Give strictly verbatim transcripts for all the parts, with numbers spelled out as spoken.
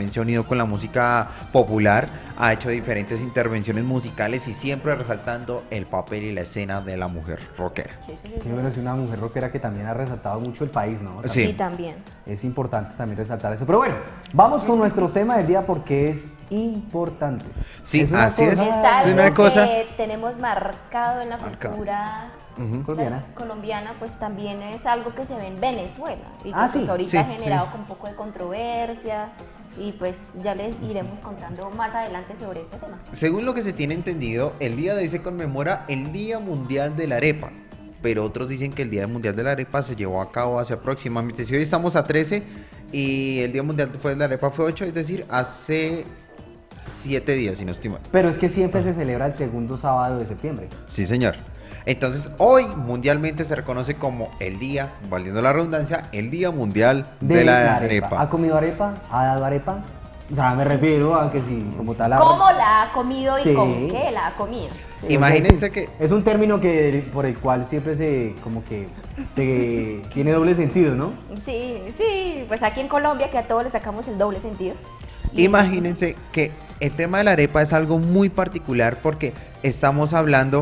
también se ha unido con la música popular, ha hecho diferentes intervenciones musicales y siempre resaltando el papel y la escena de la mujer rockera. Sí, sí, sí, Qué bueno, es una mujer rockera que también ha resaltado mucho el país, ¿no? Sí. sí, también. Es importante también resaltar eso. Pero bueno, vamos con nuestro tema del día porque es importante. Sí, Es una así es. Es cosa algo una cosa- que tenemos marcado en la Marcado. cultura Ujú. colombiana. colombiana, pues también es algo que se ve en Venezuela y que Ah, pues sí, ahorita sí, ha generado sí. con un poco de controversia y pues ya les iremos contando más adelante sobre este tema. Según lo que se tiene entendido, el día de hoy se conmemora el Día Mundial de la Arepa, pero otros dicen que el Día Mundial de la Arepa se llevó a cabo hace aproximadamente, si hoy estamos a trece y el Día Mundial fue de la Arepa fue ocho, es decir, hace siete días, si no estoy mal. Pero es que siempre se celebra el segundo sábado de septiembre. Sí, señor. Entonces, hoy mundialmente se reconoce como el día, valiendo la redundancia, el Día Mundial de, la, arepa. ¿Ha comido arepa? ¿Ha dado arepa? O sea, me refiero a que sí, como tal. la- ¿Cómo la ha comido y Sí. con qué la ha comido? Sí, Imagínense o sea, que- es un término que por el cual siempre se como que se tiene doble sentido, ¿no? Sí, sí, pues aquí en Colombia que a todos le sacamos el doble sentido. Y- Imagínense que el tema de la arepa es algo muy particular porque estamos hablando,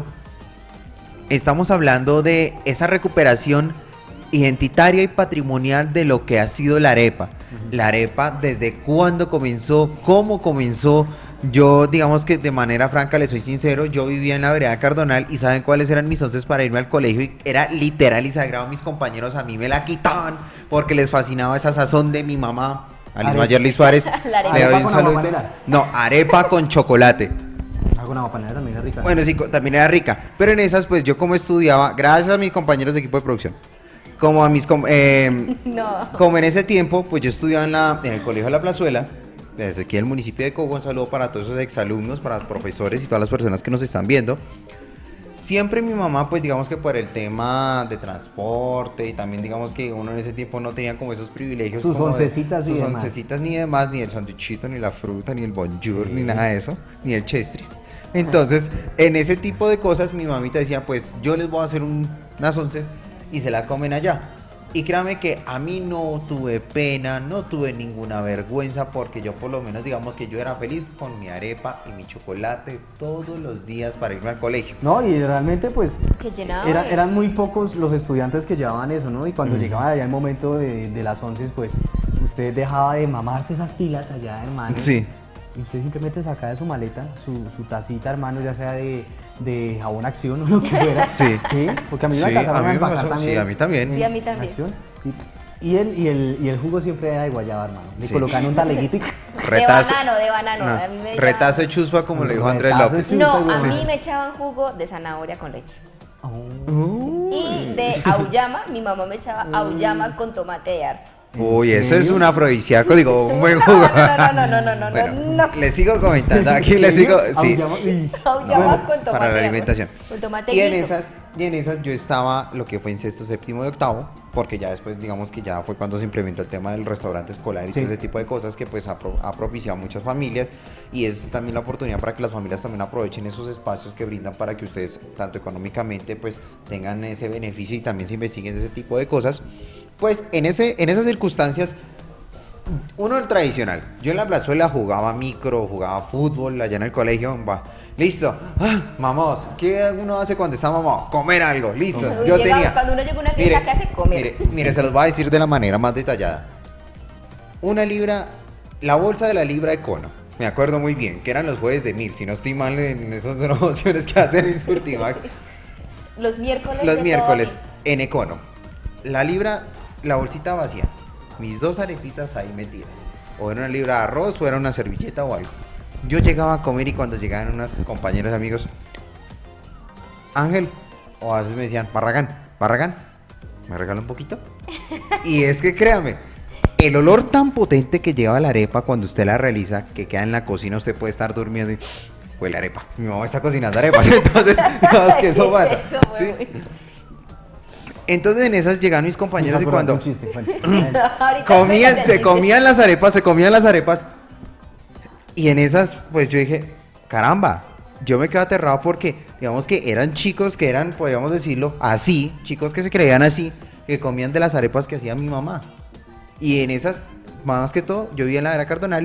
estamos hablando de esa recuperación identitaria y patrimonial de lo que ha sido la arepa. La arepa, desde cuándo comenzó, cómo comenzó. Yo, digamos que de manera franca, le soy sincero, yo vivía en la vereda Cardonal y ¿saben cuáles eran mis onces para irme al colegio? Y era literal y sagrado, mis compañeros a mí me la quitaban porque les fascinaba esa sazón de mi mamá. Alice Arepa. Mayer Liz Suárez, La arepa. le doy ¿Arepa un con saludo. aguapanela? No, arepa con chocolate. Hago una panela también es rica. Bueno, sí, co- también era rica. Pero en esas, pues yo como estudiaba, gracias a mis compañeros de equipo de producción, como a mis... com- eh, No. como en ese tiempo, pues yo estudiaba en, la, en el colegio de la Plazuela, desde aquí en el municipio de Cogo. Un saludo para todos esos exalumnos, para los profesores y todas las personas que nos están viendo. Siempre mi mamá, pues digamos que por el tema de transporte y también digamos que uno en ese tiempo no tenía como esos privilegios. Sus como de- oncecitas y Sus demás. oncecitas ni demás, ni el sanduichito, ni la fruta, ni el bonjour, ni nada de eso, ni el chestris. Entonces, en ese tipo de cosas mi mamita decía, pues yo les voy a hacer un- unas onces y se la comen allá. Y créame que a mí no tuve pena, no tuve ninguna vergüenza porque yo por lo menos digamos que yo era feliz con mi arepa y mi chocolate todos los días para irme al colegio. No, y realmente pues Que llenaba era- de- eran muy pocos los estudiantes que llevaban eso, ¿no? Y cuando llegaba allá el momento de, de las once, pues usted dejaba de mamarse esas filas allá, hermano. Sí. Y usted simplemente sacaba de su maleta su, su tacita, hermano, ya sea de, de jabón Acción o lo que fuera. Sí. Sí, porque a mí me Sí, alcanzaron a mí a me empacar pasó, también. sí, a mí también. Sí, a mí en también. Acción. Y, y el, y, el, y el jugo siempre era de guayaba, hermano. Le Sí. colocaban un taleguito y... Retazo, De banano, de banano. no, A mí me retazo de chuspa como le dijo Andrés Retazo de López. chuspa. No, a Sí. mí me echaban jugo de zanahoria con leche. Oh. Y de auyama, mi mamá me echaba auyama con tomate de árbol. Uy, ¿En eso es serio? un afrodisíaco, digo, un buen No, jugo. no, no, no, no, no, no, Bueno, no, no. les sigo comentando, aquí ¿En les serio? sigo, sí. Auyama, uy. Auyama Bueno, con tomate para la de árbol. alimentación. Con tomate Y en guiso. esas, y en esas yo estaba lo que fue en sexto, séptimo y octavo, porque ya después digamos que ya fue cuando se implementó el tema del restaurante escolar y Sí. todo ese tipo de cosas que pues ha, pro- ha propiciado a muchas familias y es también la oportunidad para que las familias también aprovechen esos espacios que brindan para que ustedes tanto económicamente pues tengan ese beneficio y también se investiguen ese tipo de cosas. Pues en, ese, en esas circunstancias uno el tradicional. Yo en la plazuela jugaba micro, jugaba fútbol allá en el colegio. Va, listo. Ah, mamós, ¿qué uno hace cuando está mamá? Comer algo, listo. Uy, Yo llega- tenía. cuando uno llega a una fiesta, ¿qué hace? Comer. Mire, mire, se los voy a decir de la manera más detallada. Una libra, la bolsa de la libra de cono. Me acuerdo muy bien, que eran los jueves de mil, si no estoy mal en esas promociones que hacen en Surtimax. Los miércoles. Los de miércoles, todo en Econo. La libra, la bolsita vacía. Mis dos arepitas ahí metidas. O era una libra de arroz o era una servilleta o algo. Yo llegaba a comer y cuando llegaban unos compañeros amigos, Ángel, o a veces me decían, Barragán, Barragán, ¿me regala un poquito? Y es que créame, el olor tan potente que lleva la arepa cuando usted la realiza, que queda en la cocina, usted puede estar durmiendo y huele a arepa. Mi mamá está cocinando arepas, entonces, no, es que eso pasa. Eso, ¿sí? muy bien. Entonces en esas llegan mis compañeros y Me cuando un chiste, cuente. Ahorita comían, cuéntate el se chiste. comían las arepas, se comían las arepas. Y en esas, pues yo dije, caramba, yo me quedé aterrado porque, digamos que eran chicos que eran, podríamos decirlo, así, chicos que se creían así, que comían de las arepas que hacía mi mamá. Y en esas, más que todo, yo vivía en la era Cardonal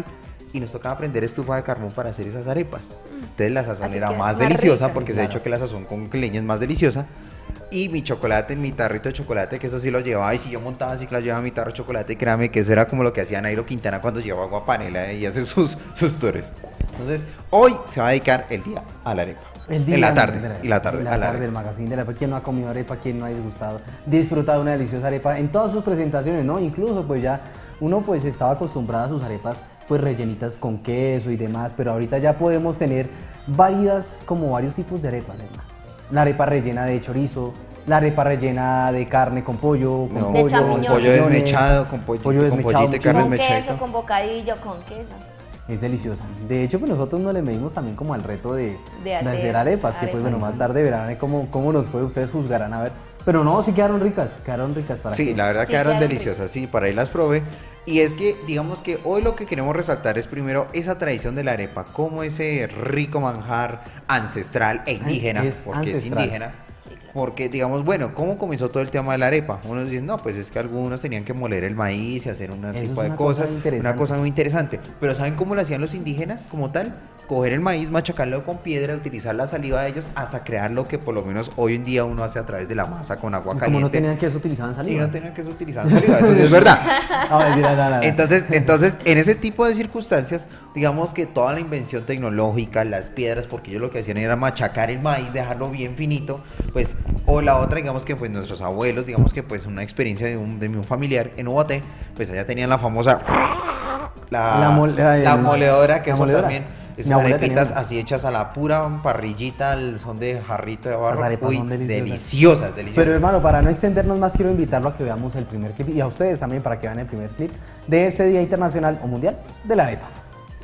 y nos tocaba prender estufa de carbón para hacer esas arepas. Entonces la sazón Así era que más más deliciosa, rica. porque se ha Claro. dicho que la sazón con leña es más deliciosa. Y mi chocolate, mi tarrito de chocolate, que eso sí lo llevaba. Y si yo montaba así, que la llevaba mi tarro de chocolate, créame que eso era como lo que hacía Nairo Quintana cuando llevaba agua panela y hace sus, sus tours. Entonces, hoy se va a dedicar el día a la arepa. El día en la de tarde. arepa. Y la tarde. En a la la tarde, arepa. el magazine de la arepa. ¿Quién no ha comido arepa? ¿Quién no ha disgustado? Disfrutado de una deliciosa arepa en todas sus presentaciones, ¿no? Incluso pues ya uno pues estaba acostumbrado a sus arepas pues rellenitas con queso y demás, pero ahorita ya podemos tener varias, como varios tipos de arepas, hermano. La arepa rellena de chorizo, la arepa rellena de carne con pollo, con No, pollo, De champiñones. pollo champiñones, desmechado, con pollito, pollo con desmechado, pollito y carne Con desmechadita. queso, con bocadillo, con queso. Es deliciosa. De hecho, pues nosotros nos le medimos también como al reto de, De hacer arepas, que pues arepas. bueno, más tarde verán cómo, cómo nos fue, ustedes juzgarán a ver. Pero no, sí quedaron ricas, quedaron ricas para Sí, que- la verdad Sí, quedaron quedaron deliciosas, sí, para ahí las probé. Y es que, digamos que hoy lo que queremos resaltar es primero esa tradición de la arepa, como ese rico manjar ancestral e indígena, es porque es ancestral. indígena. Porque, digamos, bueno, ¿cómo comenzó todo el tema de la arepa? Unos dicen, no, pues es que algunos tenían que moler el maíz y hacer un Eso tipo es de una cosa cosas, una interesante. cosa muy interesante. Pero ¿saben cómo lo hacían los indígenas como tal? Coger el maíz, machacarlo con piedra, utilizar la saliva de ellos hasta crear lo que por lo menos hoy en día uno hace a través de la masa con agua Y caliente. como no tenían queso, utilizaban Y saliva. no tenían que utilizar saliva, eso sí es verdad. No, mentira, no, no, no. Entonces, entonces, en ese tipo de circunstancias, digamos que toda la invención tecnológica, las piedras, porque ellos lo que hacían era machacar el maíz, dejarlo bien finito, pues, o la otra, digamos que pues nuestros abuelos, digamos que pues una experiencia de un, de un familiar en Ubaté, pues allá tenían la famosa, la, La mol- ay, la el- moledora, que la son moledora. también, Mi esas abuela arepitas tenía una. así hechas a la pura parrillita, al son de jarrito de barro, arepas uy, son deliciosas. deliciosas, deliciosas. Pero hermano, para no extendernos más, quiero invitarlo a que veamos el primer clip y a ustedes también para que vean el primer clip de este Día Internacional o Mundial de la Arepa.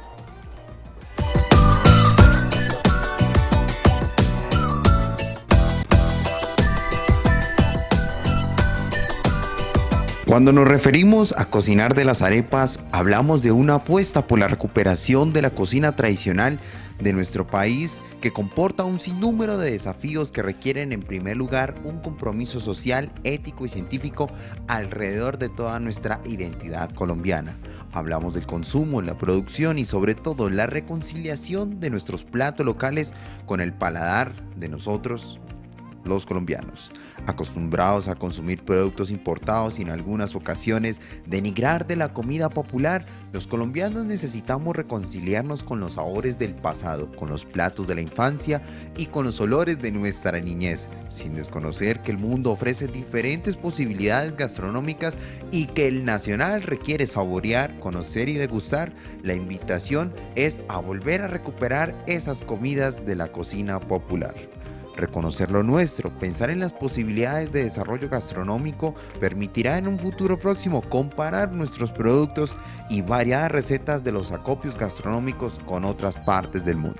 Cuando nos referimos a cocinar de las arepas, hablamos de una apuesta por la recuperación de la cocina tradicional de nuestro país que comporta un sinnúmero de desafíos que requieren en primer lugar un compromiso social, ético y científico alrededor de toda nuestra identidad colombiana. Hablamos del consumo, la producción y sobre todo la reconciliación de nuestros platos locales con el paladar de nosotros, los colombianos, acostumbrados a consumir productos importados y en algunas ocasiones denigrar de la comida popular. Los colombianos necesitamos reconciliarnos con los sabores del pasado, con los platos de la infancia y con los olores de nuestra niñez, sin desconocer que el mundo ofrece diferentes posibilidades gastronómicas y que el nacional requiere saborear, conocer y degustar. La invitación es a volver a recuperar esas comidas de la cocina popular. Reconocer lo nuestro, pensar en las posibilidades de desarrollo gastronómico permitirá en un futuro próximo comparar nuestros productos y variadas recetas de los acopios gastronómicos con otras partes del mundo.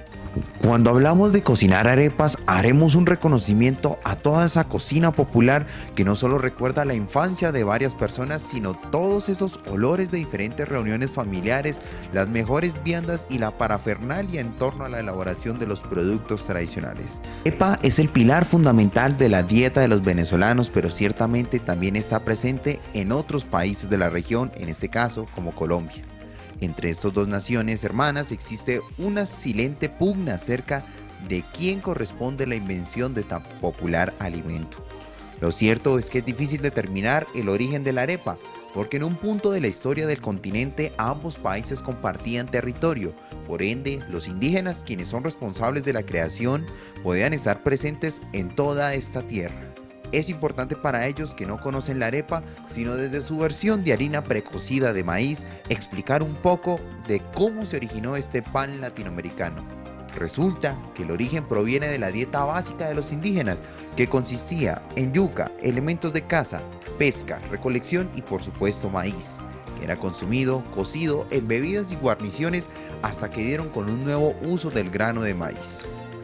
Cuando hablamos de cocinar arepas, haremos un reconocimiento a toda esa cocina popular que no solo recuerda la infancia de varias personas, sino todos esos olores de diferentes reuniones familiares, las mejores viandas y la parafernalia en torno a la elaboración de los productos tradicionales. La arepa es el pilar fundamental de la dieta de los venezolanos, pero ciertamente también está presente en otros países de la región, en este caso como Colombia. Entre estas dos naciones hermanas existe una silente pugna acerca de quién corresponde la invención de tan popular alimento. Lo cierto es que es difícil determinar el origen de la arepa, porque en un punto de la historia del continente ambos países compartían territorio. Por ende, los indígenas, quienes son responsables de la creación, podían estar presentes en toda esta tierra. Es importante para ellos que no conocen la arepa, sino desde su versión de harina precocida de maíz, explicar un poco de cómo se originó este pan latinoamericano. Resulta que el origen proviene de la dieta básica de los indígenas, que consistía en yuca, elementos de caza, pesca, recolección y por supuesto maíz, que era consumido, cocido en bebidas y guarniciones hasta que dieron con un nuevo uso del grano de maíz.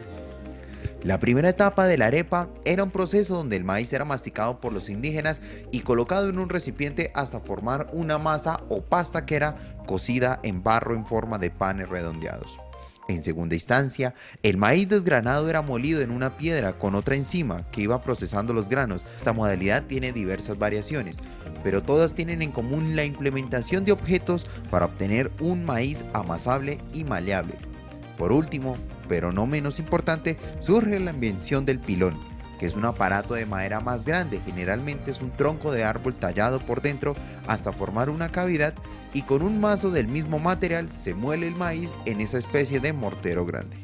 La primera etapa de la arepa era un proceso donde el maíz era masticado por los indígenas y colocado en un recipiente hasta formar una masa o pasta que era cocida en barro en forma de panes redondeados. En segunda instancia, el maíz desgranado era molido en una piedra con otra encima que iba procesando los granos. Esta modalidad tiene diversas variaciones, pero todas tienen en común la implementación de objetos para obtener un maíz amasable y maleable. Por último, pero no menos importante, surge la invención del pilón, que es un aparato de madera más grande, generalmente es un tronco de árbol tallado por dentro hasta formar una cavidad, y con un mazo del mismo material se muele el maíz en esa especie de mortero grande.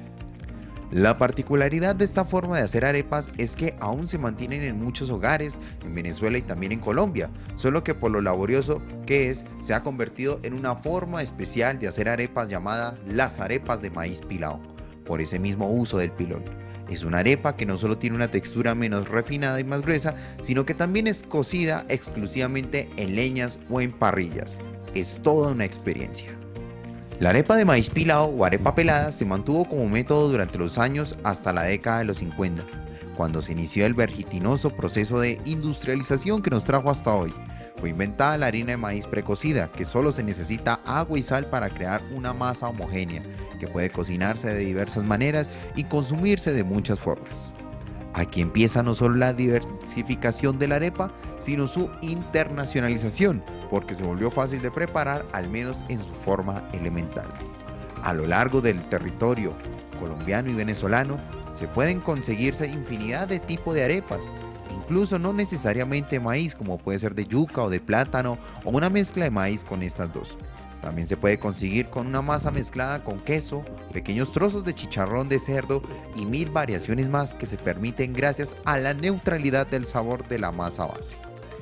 La particularidad de esta forma de hacer arepas es que aún se mantienen en muchos hogares en Venezuela y también en Colombia, solo que por lo laborioso que es, se ha convertido en una forma especial de hacer arepas llamada las arepas de maíz pilado, por ese mismo uso del pilón. Es una arepa que no solo tiene una textura menos refinada y más gruesa, sino que también es cocida exclusivamente en leñas o en parrillas. Es toda una experiencia. La arepa de maíz pilado o arepa pelada se mantuvo como método durante los años hasta la década de los cincuenta, cuando se inició el vertiginoso proceso de industrialización que nos trajo hasta hoy. Fue inventada la harina de maíz precocida, que solo se necesita agua y sal para crear una masa homogénea, que puede cocinarse de diversas maneras y consumirse de muchas formas. Aquí empieza no solo la diversificación de la arepa, sino su internacionalización, porque se volvió fácil de preparar, al menos en su forma elemental. A lo largo del territorio colombiano y venezolano, se pueden conseguirse infinidad de tipos de arepas, incluso no necesariamente maíz, como puede ser de yuca o de plátano, o una mezcla de maíz con estas dos. También se puede conseguir con una masa mezclada con queso, pequeños trozos de chicharrón de cerdo y mil variaciones más que se permiten gracias a la neutralidad del sabor de la masa base.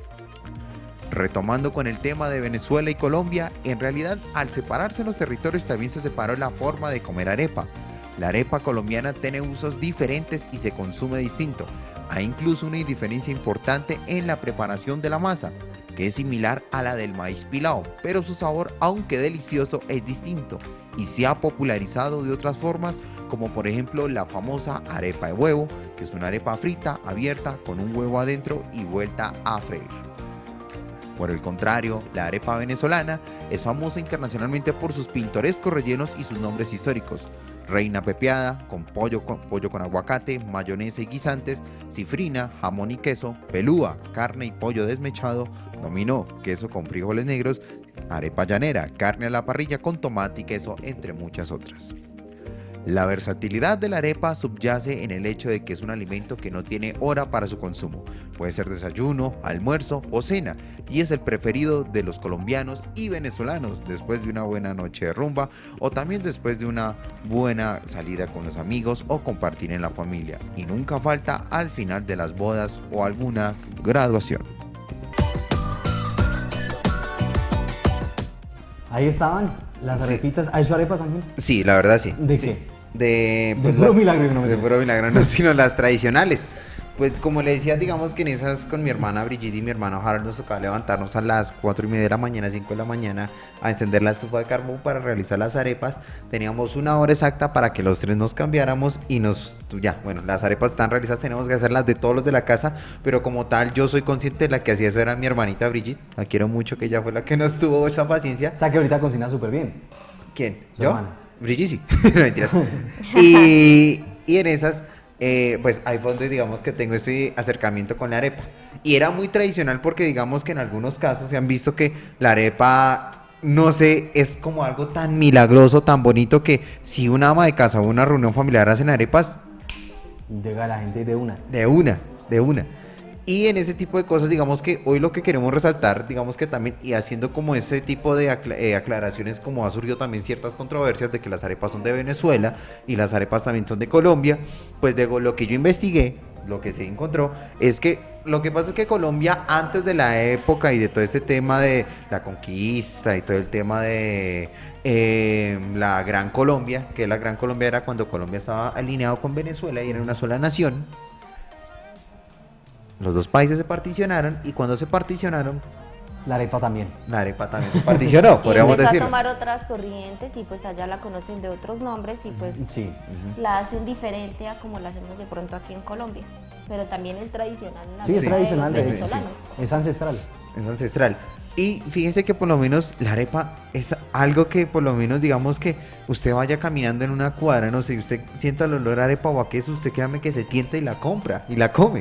Retomando con el tema de Venezuela y Colombia, en realidad al separarse los territorios también se separó la forma de comer arepa. La arepa colombiana tiene usos diferentes y se consume distinto. Hay incluso una diferencia importante en la preparación de la masa, que es similar a la del maíz pilado, pero su sabor, aunque delicioso, es distinto y se ha popularizado de otras formas, como por ejemplo la famosa arepa de huevo, que es una arepa frita, abierta, con un huevo adentro y vuelta a freír. Por el contrario, la arepa venezolana es famosa internacionalmente por sus pintorescos rellenos y sus nombres históricos: reina pepiada, con pollo, con pollo con aguacate, mayonesa y guisantes; cifrina, jamón y queso; pelúa, carne y pollo desmechado; dominó, queso con frijoles negros; arepa llanera, carne a la parrilla con tomate y queso, entre muchas otras. La versatilidad de la arepa subyace en el hecho de que es un alimento que no tiene hora para su consumo. Puede ser desayuno, almuerzo o cena, y es el preferido de los colombianos y venezolanos después de una buena noche de rumba, o también después de una buena salida con los amigos o compartir en la familia, y nunca falta al final de las bodas o alguna graduación. Ahí estaban las arepitas. ¿Hay su arepas, Ángel? Sí, la verdad sí. ¿De sí. qué? De, De pues, puro las- milagro, no me de digas. puro milagro, no, sino las tradicionales. Pues como le decía, digamos que en esas con mi hermana Brigitte y mi hermano Harold nos tocaba levantarnos a las cuatro y media de la mañana, cinco de la mañana, a encender la estufa de carbón para realizar las arepas. Teníamos una hora exacta para que los tres nos cambiáramos y nos, ya, bueno, las arepas están realizadas, tenemos que hacerlas de todos los de la casa, pero como tal yo soy consciente de la que hacía eso era mi hermanita Brigitte, la quiero mucho, que ella fue la que nos tuvo esa paciencia. O sea que ahorita cocina súper bien. ¿Quién? Su ¿Yo? hermana. Brigitte sí. No, mentiras. y, y en esas, eh, pues ahí fue donde digamos que tengo ese acercamiento con la arepa. Y era muy tradicional porque digamos que en algunos casos se han visto que la arepa, no sé, es como algo tan milagroso, tan bonito, que si una ama de casa o una reunión familiar hacen arepas, Llega la gente de una. de una, de una. Y en ese tipo de cosas, digamos que hoy lo que queremos resaltar, digamos que también, y haciendo como ese tipo de acla- eh, aclaraciones, como ha surgido también ciertas controversias de que las arepas son de Venezuela y las arepas también son de Colombia, pues de lo que yo investigué, lo que se encontró, es que lo que pasa es que Colombia, antes de la época y de todo este tema de la conquista y todo el tema de eh, la Gran Colombia, que la Gran Colombia era cuando Colombia estaba alineado con Venezuela y era una sola nación, los dos países se particionaron, y cuando se particionaron, La arepa también. la arepa también se particionó, Y podríamos empezó decirlo. a tomar otras corrientes y pues allá la conocen de otros nombres y pues Sí. la hacen diferente a como la hacemos de pronto aquí en Colombia. Pero también es tradicional en la Sí, es vida tradicional, de de los hecho, sí. venezolanos. Es ancestral. Es ancestral. Y fíjense que por lo menos la arepa es algo que por lo menos digamos que usted vaya caminando en una cuadra, no sé, y usted sienta el olor a arepa o a queso, usted créame que se tienta y la compra y la come.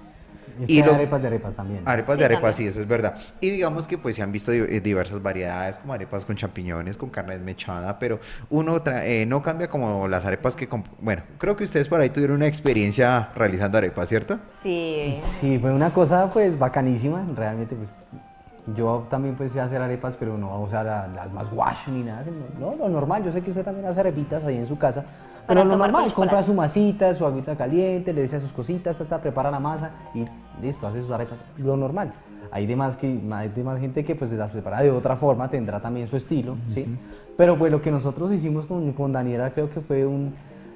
Es Y que hay lo- arepas de arepas también. Arepas Sí, de arepa, también. sí, eso es verdad. Y digamos que pues se han visto di- eh, diversas variedades, como arepas con champiñones, con carne desmechada, pero uno tra- eh, no cambia como las arepas que... comp- Bueno, creo que ustedes por ahí tuvieron una experiencia realizando arepas, ¿cierto? Sí. Sí, fue una cosa pues bacanísima, realmente pues yo también pues sé hacer arepas, pero no, o sea, la- las más guash ni nada, sino- no, lo normal, yo sé que usted también hace arepitas ahí en su casa, Para pero lo tomar con normal, compra chocolate. su masita, su agüita caliente, le echa sus cositas, ta, ta, prepara la masa y listo, hace sus arepas, lo normal. Hay demás, que, hay demás gente que pues las prepara de otra forma, tendrá también su estilo, ¿sí? Pero pues lo que nosotros hicimos con, con Daniela creo que fue un,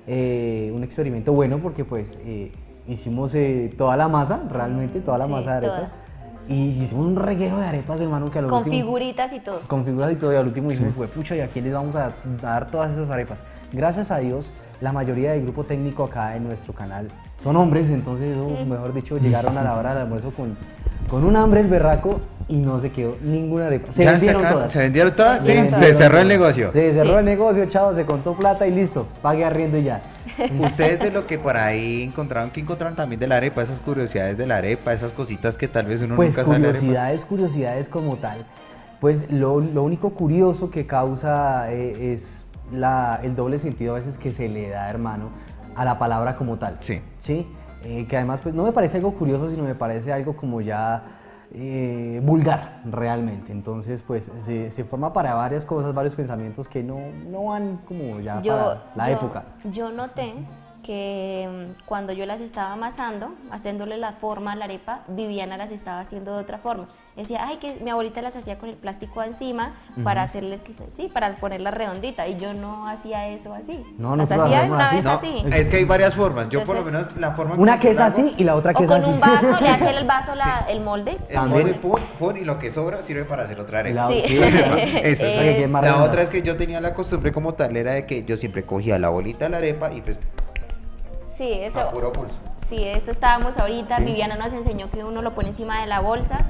eh, un experimento bueno porque pues eh, hicimos eh, toda la masa, realmente toda la Sí, masa de arepas. toda. Y hicimos un reguero de arepas, hermano, que al Con último... figuritas y todo. Con figuras y todo, y al último dijimos, "Jue pucha, ¿y a quién les vamos a dar todas esas arepas?". Gracias a Dios, la mayoría del grupo técnico acá en nuestro canal son hombres, entonces, eso, mejor dicho, llegaron a la hora del almuerzo con, con un hambre el berraco y no se quedó ninguna arepa. Se Ya vendieron acá- todas. ¿Se vendieron todas? Se Sí, vendieron se todas. cerró el negocio. Se cerró Sí. el negocio, chao, se contó plata y listo, pague arriendo y ya. Ustedes de lo que por ahí encontraron, ¿qué encontraron también de la arepa? Esas curiosidades de la arepa, esas cositas que tal vez uno Pues nunca sabe de la arepa. curiosidades, curiosidades como tal. Pues lo, lo único curioso que causa eh, es la, el doble sentido a veces que se le da, hermano, a la palabra como tal. Sí. ¿Sí? Eh, que además pues no me parece algo curioso, sino me parece algo como ya eh, vulgar realmente. Entonces pues se, se forma para varias cosas, varios pensamientos que no, no van como ya para la yo- época. Yo noté que mm, cuando yo las estaba amasando, haciéndole la forma a la arepa, Viviana las estaba haciendo de otra forma. Decía, ay, que mi abuelita las hacía con el plástico encima para hacerles, sí, para ponerla redondita. Y yo no hacía eso así. No, las nosotros hacía hacemos una así. vez No, así. es que hay varias formas. Yo por lo Entonces- menos la forma como Una yo que es la hago, así y la otra que O es con así. un vaso, le hace el vaso la- el molde. El También. molde, pon, pon, y lo que sobra sirve para hacer otra arepa. La- Sí. sí, claro. Eso, O sea, que quede más La redonda. otra es que yo tenía la costumbre como tal, era de que yo siempre cogía la bolita de la arepa y pues Sí, eso. a puro pulso. Sí, eso estábamos ahorita. Sí. Viviana nos enseñó que uno lo pone encima de la bolsa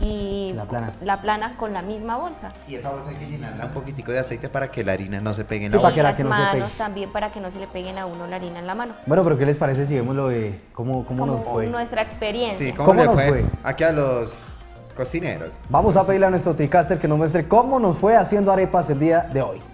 y La plana. la plana con la misma bolsa. Y esa bolsa hay que llenarla un poquitico de aceite para que la harina no se pegue en Sí, la para bolsa. que la las que no se manos pegue. también para que no se le peguen a uno la harina en la mano. Bueno, pero ¿qué les parece si vemos lo de cómo, cómo Como nos fue? nuestra experiencia. Sí, ¿cómo, ¿Cómo le nos fue, fue? aquí a los cocineros? Vamos a pedirle a nuestro Tricaster que nos muestre cómo nos fue haciendo arepas el día de hoy.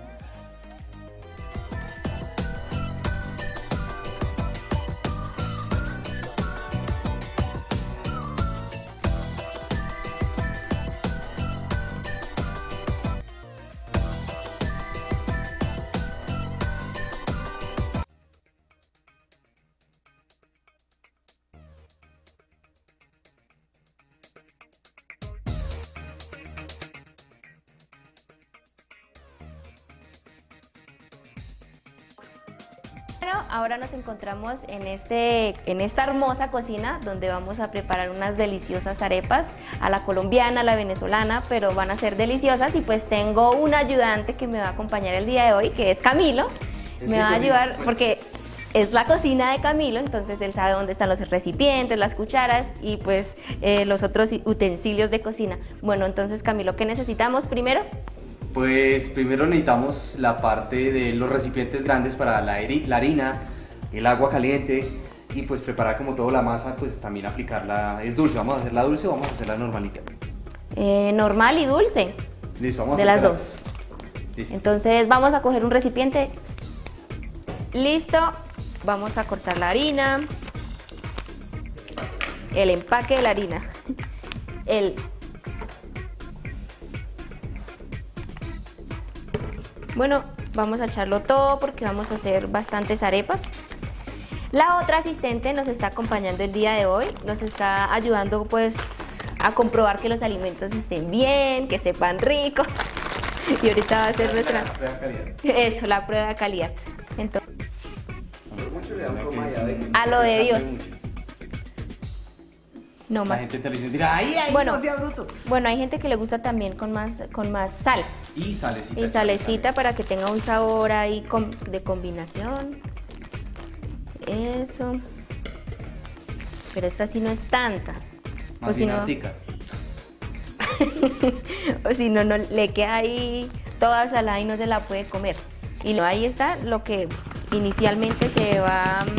Bueno, ahora nos encontramos en, este, en esta hermosa cocina donde vamos a preparar unas deliciosas arepas a la colombiana, a la venezolana, pero van a ser deliciosas y pues tengo un ayudante que me va a acompañar el día de hoy, que es Camilo. Me va a ayudar porque es la cocina de Camilo, entonces él sabe dónde están los recipientes, las cucharas y pues eh, los otros utensilios de cocina. Bueno, entonces Camilo, ¿qué necesitamos primero? Pues primero necesitamos la parte de los recipientes grandes para la, heri- la harina, el agua caliente y pues preparar como todo la masa, pues también aplicarla, es dulce, vamos a hacerla dulce o vamos a hacerla normalita. Eh, normal y dulce, Listo, vamos a de las hacerla- dos. Listo. Entonces vamos a coger un recipiente. Listo. Vamos a cortar la harina. El empaque de la harina. El... Bueno, vamos a echarlo todo porque vamos a hacer bastantes arepas. La otra asistente nos está acompañando el día de hoy. Nos está ayudando pues a comprobar que los alimentos estén bien, que sepan rico. Y ahorita va a ser nuestra... La prueba de calidad. Eso, la prueba de calidad. Entonces, Por mucho le dan broma ya de- A lo de Dios. mucho. no La más. gente te lo dice, dirá, ay, ay, Bueno, no sea bruto. bueno, hay gente que le gusta también con más, con más sal Y salecita. y salecita para que tenga un sabor ahí com- de combinación. Eso. Pero esta sí no es tanta. Más O si bien no- hartica. o si no, no le queda ahí toda salada y no se la puede comer. Y ahí está lo que inicialmente se va a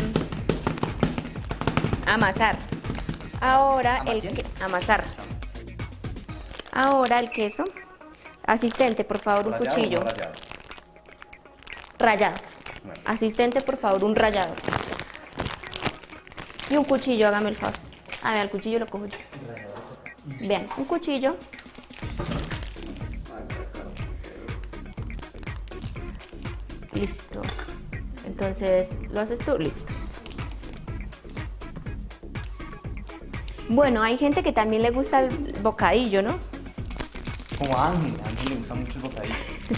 amasar. Ahora el que, amasar. Ahora el queso. Asistente, por favor, un ¿Rallado cuchillo. o no rallado? Rallado. Asistente, por favor, un rallador. Y un cuchillo, hágame el favor. A ver, el cuchillo lo cojo yo. Vean, un cuchillo. Listo. Entonces, ¿lo haces tú? Listo. Bueno, hay gente que también le gusta el bocadillo, ¿no? Como a Ángel, a Ángel le gusta mucho el bocadillo.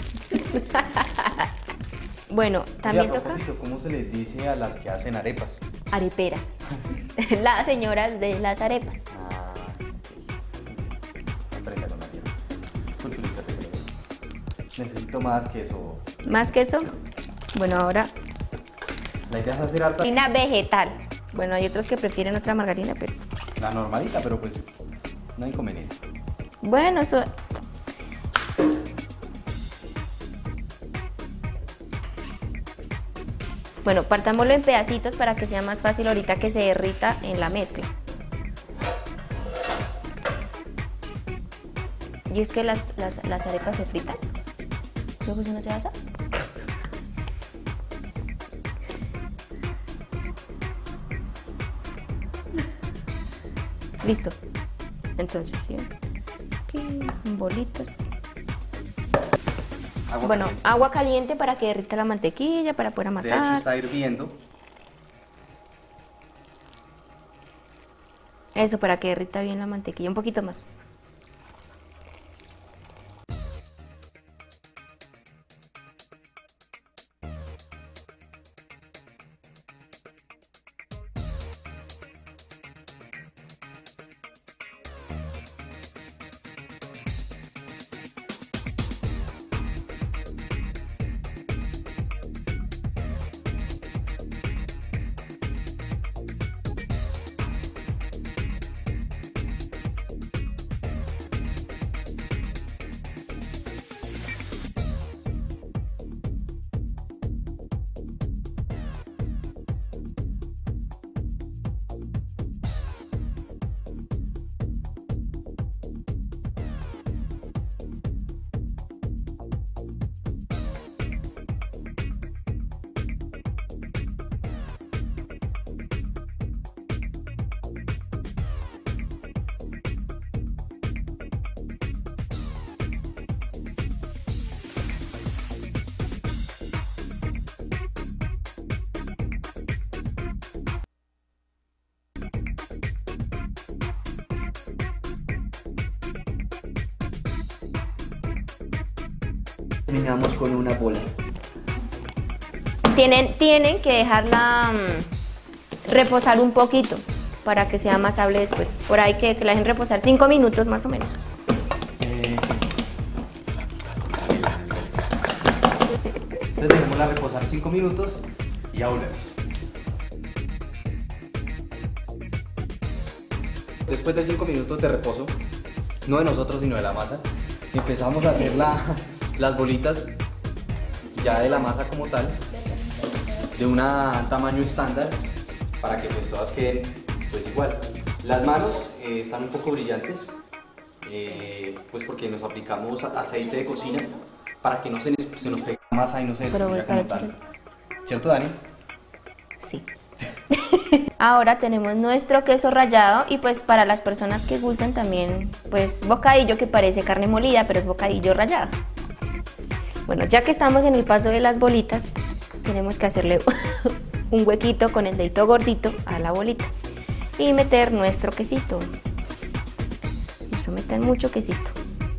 Bueno, también y a toca propósito, ¿cómo se les dice a las que hacen arepas? areperas. Las señoras de las arepas. Ah, aprende con la tierra. Culturízate con eso. Necesito más queso. Más queso. Bueno, ahora La idea es hacer harta. harina vegetal. Bueno, hay otros que prefieren otra margarina, pero La normalita, pero pues no hay inconveniente. bueno, eso. Bueno, partámoslo en pedacitos para que sea más fácil ahorita que se derrita en la mezcla. Y es que las, las, las arepas se fritan. ¿Luego si no se hace? Listo. Entonces, ¿sí? Aquí, en bolitas. Agua Bueno, caliente. agua caliente para que derrita la mantequilla, para poder De hecho amasar. está hirviendo. Eso, para que derrita bien la mantequilla. Un poquito más. Terminamos con una bola. Tienen, tienen que dejarla mm, reposar un poquito para que sea amasable después. Por ahí que, que la dejen reposar cinco minutos más o menos. Eh, Entonces dejémosla reposar cinco minutos y ya volvemos. Después de cinco minutos de reposo, no de nosotros sino de la masa, empezamos a hacer la, las bolitas ya de la masa como tal, de un tamaño estándar, para que pues todas queden pues igual. Las manos eh, están un poco brillantes, eh, pues porque nos aplicamos aceite de cocina para que no se, nos- se nos pegue la masa y no se Pero destruya voy como para tal. ¿Cierto, Dani? Sí. Ahora tenemos nuestro queso rallado y pues para las personas que gusten también pues bocadillo, que parece carne molida pero es bocadillo rallado. Bueno, ya que estamos en el paso de las bolitas, tenemos que hacerle un huequito con el dedito gordito a la bolita y meter nuestro quesito. Eso, meter mucho quesito.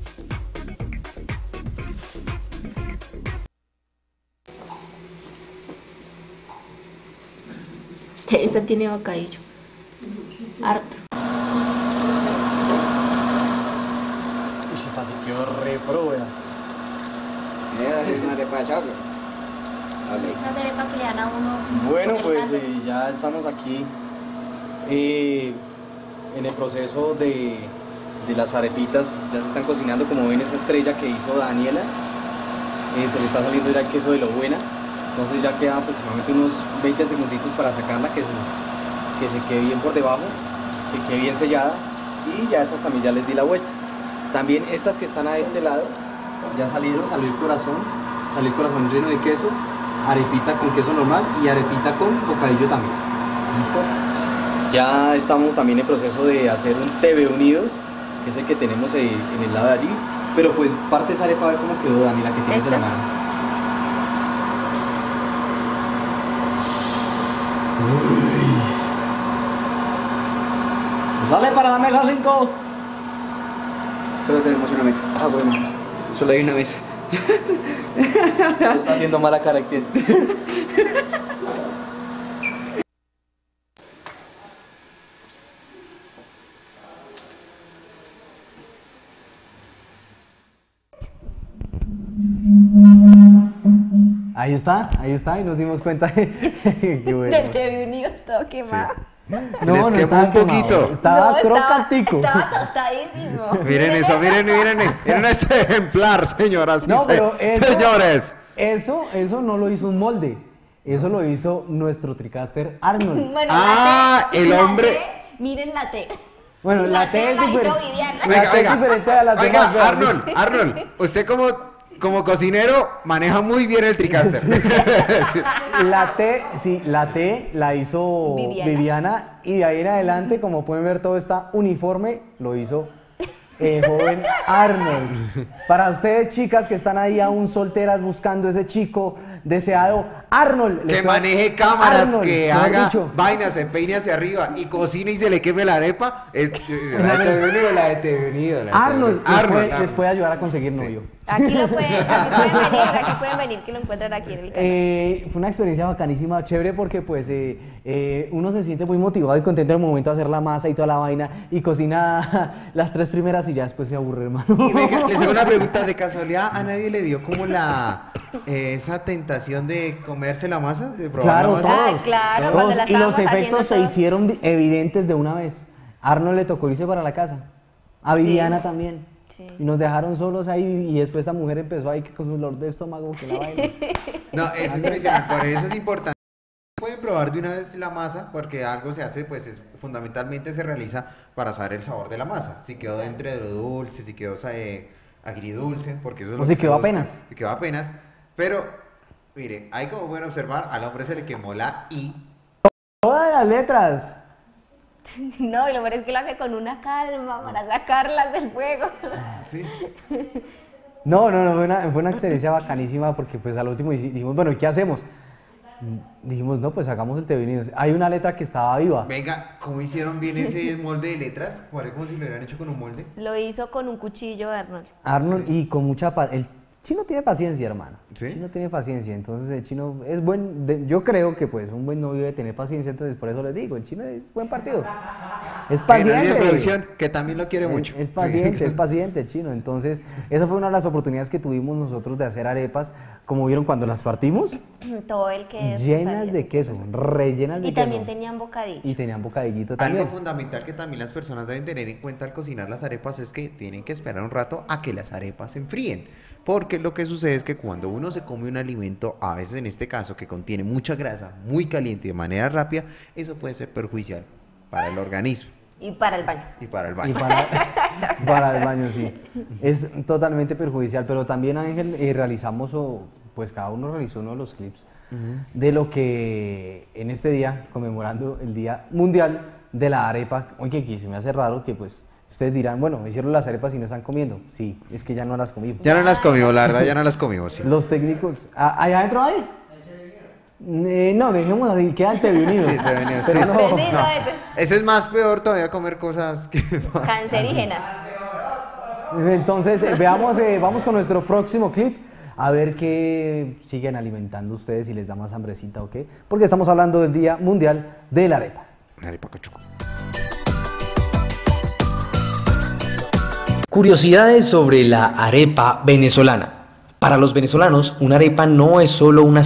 Esta tiene bocadillo. Harto. Uy, esta sí quedó re pro, vea. Una arepa que le dan a uno. Bueno, el pues caldo. eh, ya estamos aquí eh, en el proceso de, de las arepitas ya se están cocinando. Como ven, esa estrella que hizo Daniela, eh, se le está saliendo ya el queso de lo buena. Entonces ya quedan aproximadamente unos veinte segunditos para sacarla, que se, que se quede bien por debajo, que quede bien sellada. Y ya estas también ya les di la vuelta. También estas que están a este lado ya salieron, salió el corazón, salió el corazón lleno de queso, arepita con queso normal y arepita con bocadillo también. ¿Listo? Ya estamos también en proceso de hacer un T V Unidos, que es el que tenemos en el lado de allí. Pero pues parte de esa arepa, a ver cómo quedó, Dani, la que tienes en la mano. Uy. Sale para la mesa cinco. Solo tenemos una mesa. Ah, bueno. Solo hay una mesa. Está haciendo mala cara el cliente. Ahí está, ahí está, y nos dimos cuenta. Qué bueno. Del T V Unidos todo quemado. No, Les no quemó estaba un poquito. quemado, Estaba No, crocantico. Estaba, estaba tostadísimo. Miren eso, miren, miren, miren ese ejemplar, señoras y No, pero se- eso, señores. Eso, eso no lo hizo un molde. Eso lo hizo nuestro TriCaster Arnold. Bueno, Ah, la T, el la hombre- T, miren la T. Bueno, la, la T T es la hizo diferente. Viviana. La Venga, T es venga. diferente a las Oiga, demás. vean. Arnold, Arnold, usted como, como cocinero maneja muy bien el TriCaster. Sí. La T, sí, la T la hizo Viviana. Viviana. Y de ahí en adelante, como pueden ver, todo está uniforme, lo hizo el joven Arnold. Para ustedes, chicas que están ahí aún solteras buscando ese chico deseado, Arnold. les Que puedo- maneje cámaras, Arnold, que mejor haga dicho. vainas, se peine hacia arriba y cocine y se le queme la arepa. Es, la de T V Unido, la de T V Unido. la de Arnold, T V Unido. les, puede, Arnold. les puede ayudar a conseguir novio. Aquí lo pueden, aquí pueden venir, aquí pueden venir que lo encuentran aquí en el canal. Eh, fue una experiencia bacanísima, chévere, porque pues eh, eh, uno se siente muy motivado y contento en el momento de hacer la masa y toda la vaina y cocina las tres primeras y ya después se aburre, hermano. Y venga, les hago una pregunta, de casualidad, ¿a nadie le dio como la eh, esa tentación de comerse la masa? De probar Claro, la masa? todos. Ah, claro, todos. cuando la Y los estábamos efectos se haciendo todos. hicieron evidentes de una vez. Arnold le tocó irse para la casa. A Sí. Viviana también. Sí. Y nos dejaron solos ahí y después esa mujer empezó ahí que con su dolor de estómago, que la vaina. No, eso es tradicional, por eso es importante. Pueden probar de una vez la masa, porque algo se hace, pues es, fundamentalmente se realiza para saber el sabor de la masa. Si quedó entre lo dulce, si quedó eh, agridulce, porque eso es O lo si que quedó se busca. apenas. Si quedó apenas. Pero, mire, hay como pueden observar, al hombre se le quemó la I. Todas las letras. No, y lo peor es que lo hace con una calma para sacarlas del fuego. ¿Sí? No, no, no, fue una, fue una experiencia bacanísima porque pues al último dij- dijimos, bueno, ¿y qué hacemos? Dijimos, no, pues hagamos el T V Unidos. Hay una letra que estaba viva. Venga, ¿cómo hicieron bien ese molde de letras? Parece como si lo hubieran hecho con un molde. Lo hizo con un cuchillo, Arnold. Arnold, y con mucha paz. El chino tiene paciencia, hermano. ¿Sí? El chino tiene paciencia. Entonces, el chino es buen. de- yo creo que, pues, un buen novio debe tener paciencia. Entonces, por eso les digo, el chino es buen partido. Es Bueno, y de paciente. producción, que también lo quiere Es- mucho. Es paciente, es paciente el chino. Entonces, esa fue una de las oportunidades que tuvimos nosotros de hacer arepas. Como vieron cuando las partimos, Todo el queso. llenas salía de así. queso, rellenas de Y queso. también tenían bocadillo. Y tenían bocadillito Algo también. fundamental que también las personas deben tener en cuenta al cocinar las arepas es que tienen que esperar un rato a que las arepas se enfríen. Porque lo que sucede es que cuando uno se come un alimento, a veces en este caso que contiene mucha grasa, muy caliente y de manera rápida, eso puede ser perjudicial para el organismo Y para el baño. y para el Y baño. para, para el baño, sí. Es totalmente perjudicial, pero también, Ángel, eh, realizamos, o, pues cada uno realizó uno de los clips de lo que en este día, conmemorando el Día Mundial de la Arepa, oye, aquí se me hace raro que pues ustedes dirán, bueno, hicieron las arepas y no están comiendo. Sí, es que ya no las comimos. Ya no las comimos, la verdad, ya no las comimos. Sí, Los técnicos, ¿ah, ¿allá adentro hay? Eh, no, dejemos así, quedan T V Unidos. Sí, T V Unidos, Pero sí. no. Sí, sí, No, no, es- ese es más peor todavía comer cosas que... Cancerígenas. Entonces, eh, veamos, eh, vamos con nuestro próximo clip. A ver qué siguen alimentando ustedes y les da más hambrecita o qué. Porque estamos hablando del Día Mundial de la Arepa. Una arepa cachuco. Curiosidades sobre la arepa venezolana. Para los venezolanos, una arepa no es solo una...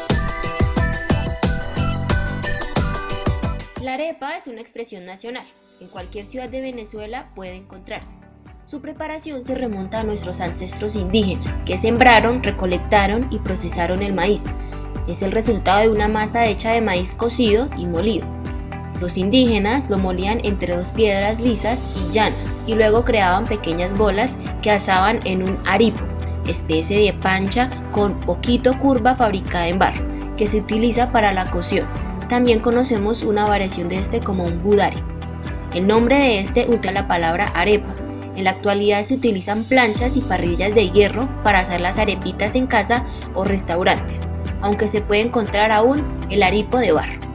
La arepa es una expresión nacional. En cualquier ciudad de Venezuela puede encontrarse. Su preparación se remonta a nuestros ancestros indígenas, que sembraron, recolectaron y procesaron el maíz. Es el resultado de una masa hecha de maíz cocido y molido. Los indígenas lo molían entre dos piedras lisas y llanas y luego creaban pequeñas bolas que asaban en un aripo, especie de pancha con poquito curva fabricada en barro, que se utiliza para la cocción. También conocemos una variación de este como un budare. El nombre de este utiliza la palabra arepa. En la actualidad se utilizan planchas y parrillas de hierro para hacer las arepitas en casa o restaurantes, aunque se puede encontrar aún el aripo de barro.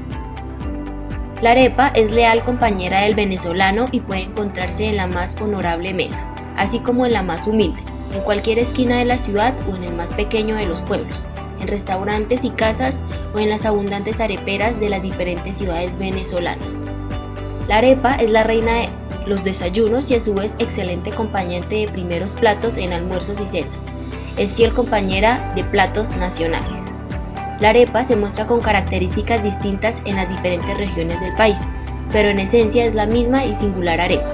La arepa es leal compañera del venezolano y puede encontrarse en la más honorable mesa, así como en la más humilde, en cualquier esquina de la ciudad o en el más pequeño de los pueblos, en restaurantes y casas o en las abundantes areperas de las diferentes ciudades venezolanas. La arepa es la reina de los desayunos y a su vez excelente acompañante de primeros platos en almuerzos y cenas. Es fiel compañera de platos nacionales. La arepa se muestra con características distintas en las diferentes regiones del país, pero en esencia es la misma y singular arepa.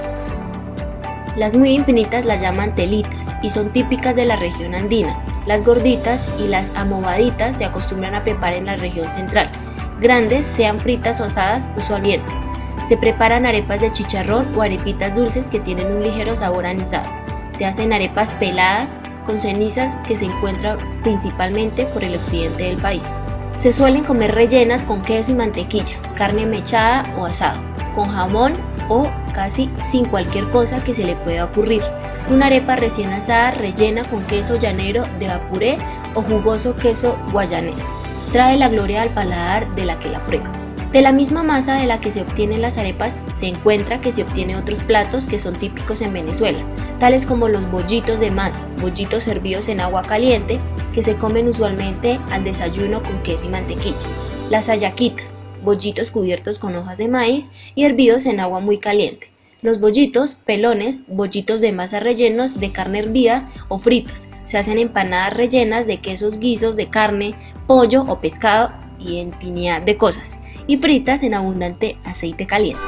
Las muy infinitas las llaman telitas y son típicas de la región andina. Las gorditas y las amovaditas se acostumbran a preparar en la región central. Grandes, sean fritas o asadas, usualmente. Se preparan arepas de chicharrón o arepitas dulces que tienen un ligero sabor anisado. Se hacen arepas peladas con cenizas que se encuentran principalmente por el occidente del país. Se suelen comer rellenas con queso y mantequilla, carne mechada o asado, con jamón o casi sin cualquier cosa que se le pueda ocurrir. Una arepa recién asada rellena con queso llanero de Bapuré o jugoso queso guayanés. Trae la gloria al paladar de la que la prueba. De la misma masa de la que se obtienen las arepas, se encuentra que se obtienen otros platos que son típicos en Venezuela, tales como los bollitos de masa, bollitos servidos en agua caliente, que se comen usualmente al desayuno con queso y mantequilla. Las hallaquitas, bollitos cubiertos con hojas de maíz y hervidos en agua muy caliente. Los bollitos, pelones, bollitos de masa rellenos de carne hervida o fritos. Se hacen empanadas rellenas de quesos guisos de carne, pollo o pescado y infinidad de cosas, y fritas en abundante aceite caliente.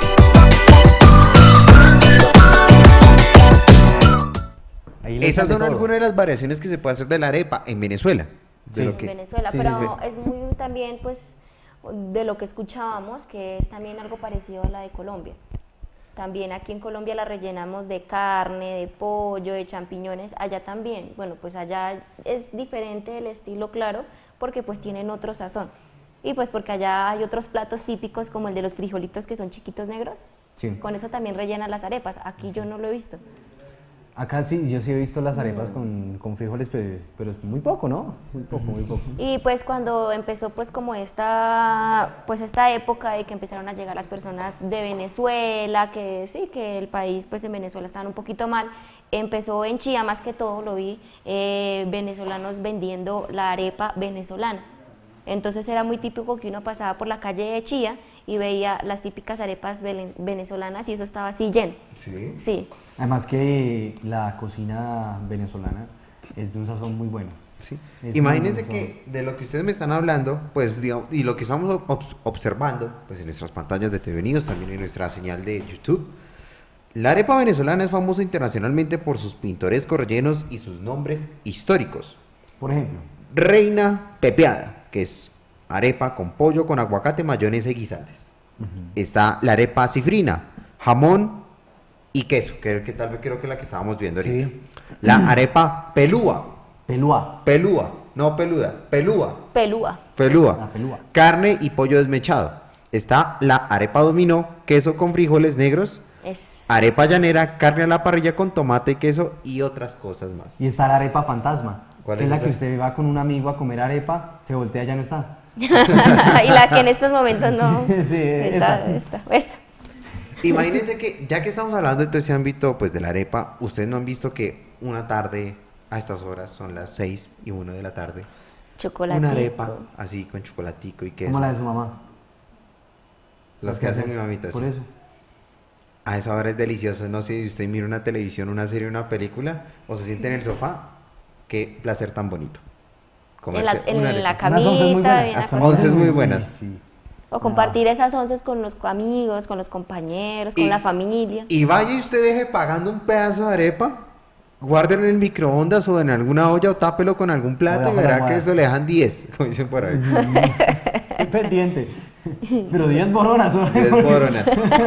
Esas son algunas de las variaciones que se puede hacer de la arepa en Venezuela. De Sí. lo que... En Venezuela, Sí, pero sí, es muy también pues de lo que escuchábamos, que es también algo parecido a la de Colombia. También aquí en Colombia la rellenamos de carne, de pollo, de champiñones, allá también. Bueno, pues allá es diferente el estilo, claro, porque pues tienen otro sazón. Y pues porque allá hay otros platos típicos como el de los frijolitos que son chiquitos negros. Sí. Con eso también rellenan las arepas. Aquí yo no lo he visto. Acá sí, yo sí he visto las arepas con, con frijoles, pues, pero es muy poco, ¿no? Muy poco, muy poco. Y pues cuando empezó pues como esta, pues esta época de que empezaron a llegar las personas de Venezuela, que sí, que el país pues en Venezuela estaban un poquito mal, empezó en Chía más que todo, lo vi, eh, venezolanos vendiendo la arepa venezolana. Entonces era muy típico que uno pasaba por la calle de Chía y veía las típicas arepas venezolanas y eso estaba así lleno. Sí. Sí. Además que la cocina venezolana es de un sazón muy bueno. Sí. Es Imagínense muy que de lo que ustedes me están hablando, pues digamos, y lo que estamos ob- observando, pues en nuestras pantallas de T V News, también en nuestra señal de YouTube, la arepa venezolana es famosa internacionalmente por sus pintorescos rellenos y sus nombres históricos. Por ejemplo, Reina pepeada, que es arepa con pollo, con aguacate, mayonesa y guisantes. Está la arepa cifrina, jamón y queso, que, que tal vez creo que es la que estábamos viendo ahorita. Sí. La arepa pelúa, pelúa. pelúa, no peluda, pelúa, Pelúa. pelúa, La pelúa. carne y pollo desmechado. Está la arepa dominó, queso con frijoles negros, Es arepa llanera, carne a la parrilla con tomate, queso y otras cosas más. Y está la arepa fantasma. ¿Cuál que es es la esa? que usted va con un amigo a comer arepa, se voltea, ya no está. y la que en estos momentos no Sí, sí, está, esta. esta, esta. Imagínense que ya que estamos hablando de todo ese ámbito pues de la arepa, ustedes no han visto que una tarde a estas horas son las seis y una de la tarde. Chocolate. Una arepa así con chocolatico y queso. Como la de su mamá. Las que hace mi mamita. Por sí. eso. A esa hora es delicioso. No sé si usted mira una televisión, una serie, una película o se siente en el sofá. Qué placer tan bonito. En la, Comerse en una la arepa. camita. Unas once muy buenas. bien Hasta acostado. once muy buenas. Sí. O compartir esas onces con los amigos, con los compañeros, con Y- la familia. Y vaya y usted deje pagando un pedazo de arepa, guárdelo en el microondas o en alguna olla o tápelo con algún plato Debajo y de la verá que almohada. eso le dejan diez, como dicen por ahí. Estoy pendiente. Pero diez boronas. ¿no? diez boronas.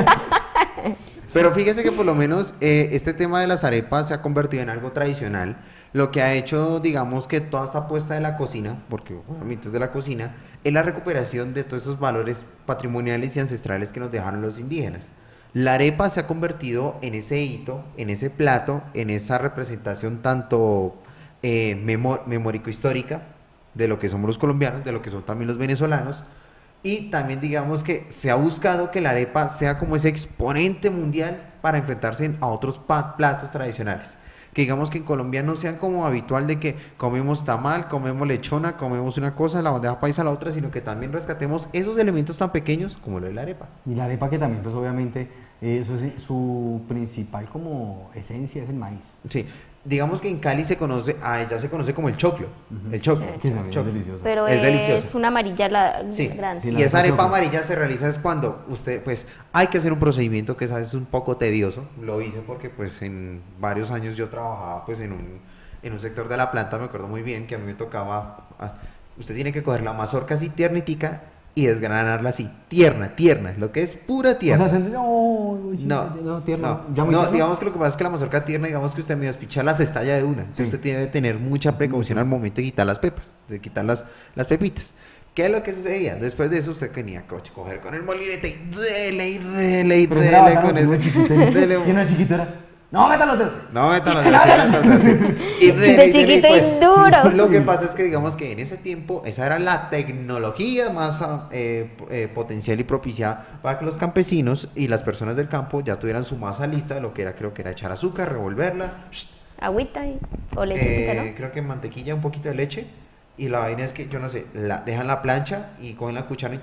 Pero fíjese que por lo menos eh, este tema de las arepas se ha convertido en algo tradicional, lo que ha hecho, digamos, que toda esta apuesta de la cocina, porque obviamente es de la cocina, es la recuperación de todos esos valores patrimoniales y ancestrales que nos dejaron los indígenas. La arepa se ha convertido en ese hito, en ese plato, en esa representación tanto eh, memo- memórico-histórica de lo que somos los colombianos, de lo que son también los venezolanos, y también digamos que se ha buscado que la arepa sea como ese exponente mundial para enfrentarse a otros pa- platos tradicionales. Que digamos que en Colombia no sean como habitual de que comemos tamal, comemos lechona, comemos una cosa, la bandeja paisa la otra, sino que también rescatemos esos elementos tan pequeños como lo de la arepa. Y la arepa que también, pues obviamente, eh, su, su principal como esencia es el maíz. Sí, digamos que en Cali se conoce, ah, ya se conoce como el choclo, el choclo. Que también es choclo. delicioso. Pero Es es, delicioso. una amarilla la, Sí, grande. Sí, y la esa arepa arepa choclo. amarilla se realiza es cuando usted, pues, hay que hacer un procedimiento que sabes es un poco tedioso. Lo hice porque, pues, en varios años yo trabajaba, pues, en un, en un sector de la planta, me acuerdo muy bien que a mí me tocaba, ah, usted tiene que coger la mazorca así tiernitica y desgranarla así, tierna, tierna, lo que es pura O tierna. sea, se- no, No, no, tierno. no, ¿Ya muy no, tierno? digamos que lo que pasa es que la mazorca tierna, digamos que usted me despicha las estalla de una. Sí. Usted tiene que tener mucha precaución al momento de quitar las pepas, de quitar las, las pepitas. ¿Qué es lo que sucedía? Después de eso usted tenía que coger con el molinete y dele y dele y Pero era dele bacano, con que uno ese. chiquito, Dele- y uno chiquito era, no, métalo tres. No, métalo así, métalo así. Y dele, De y dele, chiquito y pues, duro. Lo que pasa es que digamos que en ese tiempo esa era la tecnología más ah, eh, eh, potencial y propiciada para que los campesinos y las personas del campo ya tuvieran su masa lista de lo que era, creo que era echar azúcar, revolverla, Agüita y, o lechecita, eh, ¿no? creo que mantequilla, un poquito de leche, y la vaina es que, yo no sé, la, dejan la plancha y cogen la cuchara y,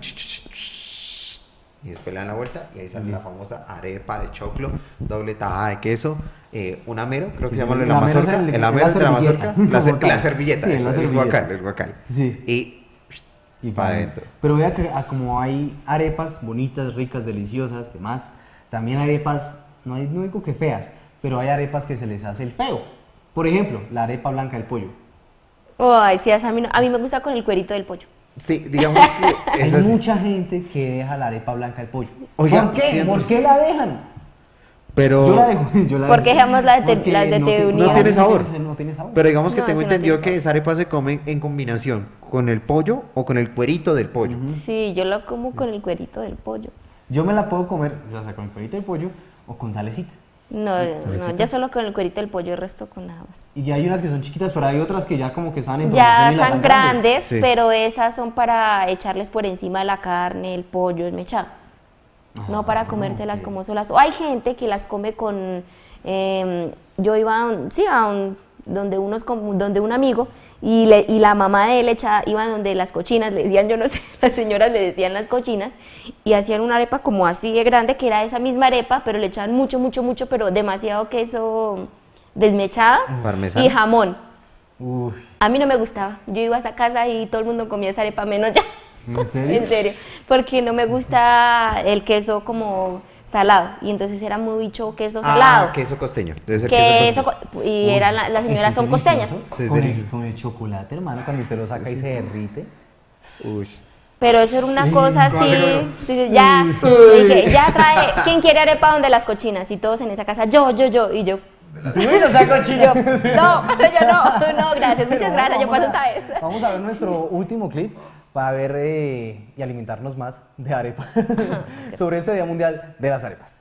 y después le dan la vuelta y ahí sale la famosa arepa de choclo, doble tajada de queso, eh, un amero, creo que se llama lo de la El amero es mazorca, el- el la amero de la servilleta. mazorca, la, se- Como tal. la servilleta, Sí, eso, la el servilleta. guacal, el guacal. Sí. Y Y pa' para adentro. Pero vea que a como hay arepas bonitas, ricas, deliciosas, demás, también hay arepas, no, hay, no digo que feas, pero hay arepas que se les hace el feo. Por ejemplo, la arepa blanca del pollo. Ay, sí, esa a mí, no- a mí me gusta con el cuerito del pollo. sí, digamos que Hay eso sí. mucha gente que deja la arepa blanca del pollo. Oiga, ¿Por qué? siempre- ¿Por qué la dejan? Pero, Yo la dejo. Yo la ¿Por qué dejo. dejamos la de te- Porque las de no te ti- unido? No tiene sabor. No tiene sabor. pero digamos que No, tengo ese no entendido tiene que sabor. esa arepa se come en combinación con el pollo o con el cuerito del pollo. Sí, yo lo como con el cuerito del pollo. Yo me la puedo comer, ya sea con el cuerito del pollo o con salecita. No, no, yo solo con el cuerito del pollo, el resto con nada más. Y hay unas que son chiquitas, pero hay otras que ya como que están en Ya promoción y las son dan grandes. grandes, Sí. pero esas son para echarles por encima la carne, el pollo, el mechado. No para comérselas como solas. O hay gente que las come con... eh, yo iba a un- sí, a un- donde, unos, com- donde un amigo y, le- y la mamá de él echa, iba donde las cochinas, le decían, yo no sé, las señoras le decían las cochinas, y hacían una arepa como así de grande, que era esa misma arepa, pero le echaban mucho, mucho, mucho, pero demasiado queso desmechado Parmesano. y jamón. Uf, A mí no me gustaba. Yo iba a esa casa y todo el mundo comía esa arepa, menos yo. ¿en serio? En serio. Porque no me gusta el queso como salado. Y entonces era muy bicho queso salado. Ah, queso costeño. Debe ser queso queso co- y eran la- las señoras Ese son es costeñas. delicioso. Sí, es con, el, delicioso. con el chocolate, hermano, cuando usted lo saca y se derrite. costeño. Uy. Pero eso era una cosa así. ¿Cómo se Dices, ya, yo dije, ya trae. ¿Quién quiere arepa donde las cochinas? Y todos en esa casa, yo, yo, yo. Y yo, Sí, lo saco yo, chino. no, yo no, no, gracias, muchas gracias, yo Vamos paso a- esta vez. Vamos a ver nuestro último clip para ver eh, y alimentarnos más de arepa sobre este Día Mundial de las Arepas.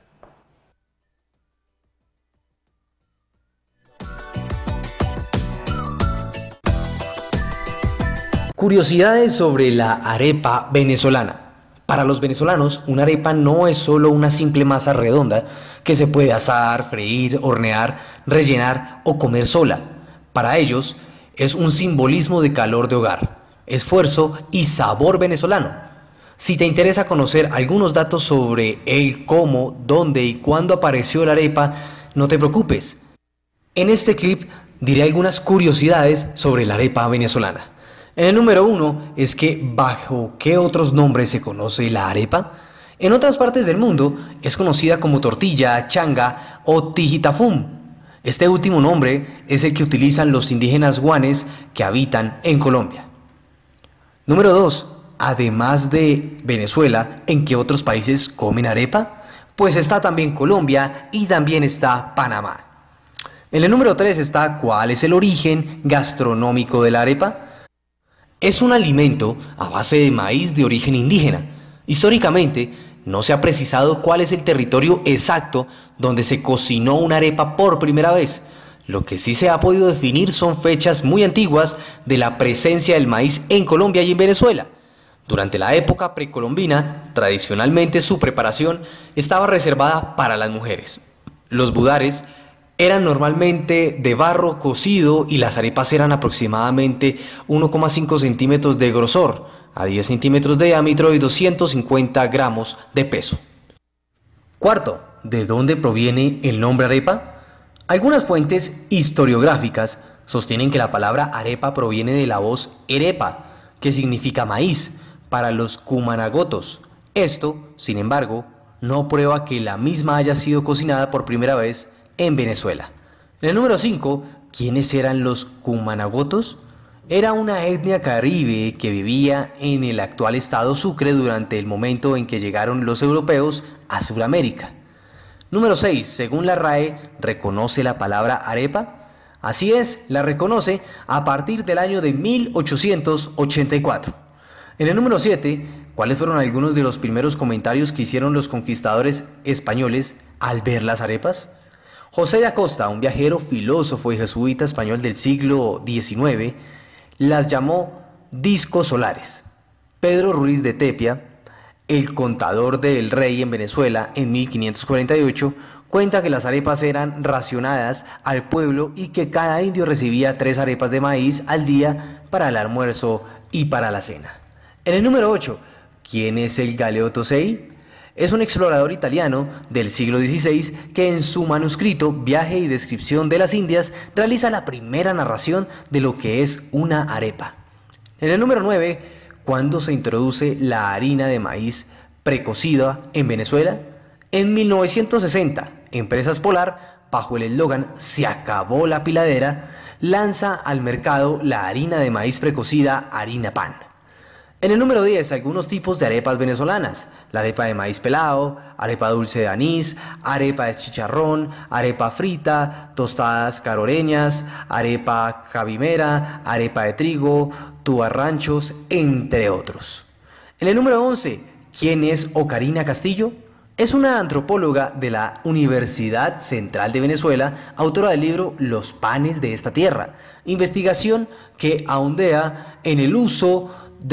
Curiosidades sobre la arepa venezolana. Para los venezolanos, una arepa no es solo una simple masa redonda que se puede asar, freír, hornear, rellenar o comer sola. Para ellos, es un simbolismo de calor de hogar, esfuerzo y sabor venezolano. Si te interesa conocer algunos datos sobre el cómo, dónde y cuándo apareció la arepa, no te preocupes. En este clip diré algunas curiosidades sobre la arepa venezolana. En el número uno es que ¿bajo qué otros nombres se conoce la arepa? En otras partes del mundo es conocida como tortilla, changa o tijitafum. Este último nombre es el que utilizan los indígenas guanes que habitan en Colombia. Número dos. Además de Venezuela, ¿en qué otros países comen arepa? Pues está también Colombia y también está Panamá. En el número tres está ¿cuál es el origen gastronómico de la arepa? Es un alimento a base de maíz de origen indígena. Históricamente, no se ha precisado cuál es el territorio exacto donde se cocinó una arepa por primera vez. Lo que sí se ha podido definir son fechas muy antiguas de la presencia del maíz en Colombia y en Venezuela. Durante la época precolombina, tradicionalmente su preparación estaba reservada para las mujeres. Los budares eran normalmente de barro cocido y las arepas eran aproximadamente uno coma cinco centímetros de grosor, a diez centímetros de diámetro y doscientos cincuenta gramos de peso. Cuarto, ¿de dónde proviene el nombre arepa? Algunas fuentes historiográficas sostienen que la palabra arepa proviene de la voz erepa, que significa maíz, para los cumanagotos. Esto, sin embargo, no prueba que la misma haya sido cocinada por primera vez en Venezuela. En el número cinco, ¿quiénes eran los cumanagotos? Era una etnia caribe que vivía en el actual estado Sucre durante el momento en que llegaron los europeos a Sudamérica. Número seis, según la R A E, ¿reconoce la palabra arepa? Así es, la reconoce a partir del año de mil ochocientos ochenta y cuatro. En el número siete, ¿cuáles fueron algunos de los primeros comentarios que hicieron los conquistadores españoles al ver las arepas? José de Acosta, un viajero, filósofo y jesuita español del siglo diecinueve, las llamó discos solares. Pedro Ruiz de Tepia, el contador del rey en Venezuela en mil quinientos cuarenta y ocho, cuenta que las arepas eran racionadas al pueblo y que cada indio recibía tres arepas de maíz al día para el almuerzo y para la cena. En el número ocho, ¿quién es el Galeotto Sei? Es un explorador italiano del siglo dieciséis que en su manuscrito Viaje y descripción de las Indias realiza la primera narración de lo que es una arepa. En el número nueve, ¿cuándo se introduce la harina de maíz precocida en Venezuela? En mil novecientos sesenta, Empresas Polar, bajo el eslogan "Se acabó la piladera", lanza al mercado la harina de maíz precocida Harina Pan. En el número diez, algunos tipos de arepas venezolanas: la arepa de maíz pelado, arepa dulce de anís, arepa de chicharrón, arepa frita, tostadas caroreñas, arepa cabimera, arepa de trigo, tubarranchos, entre otros. En el número once, ¿quién es Ocarina Castillo? Es una antropóloga de la Universidad Central de Venezuela, autora del libro Los panes de esta tierra, investigación que ahondea en el uso